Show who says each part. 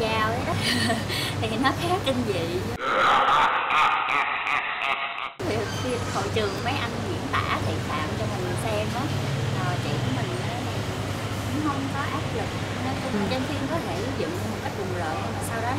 Speaker 1: dao ấy đó. Thì nó khá kinh dị. Khi hội trường mấy anh diễn tả thị phạm cho mình xem á, chị của mình cũng không có áp lực. Nói chung trên phim có thể dựng một cách rùng rợn, nhưng mà sau đó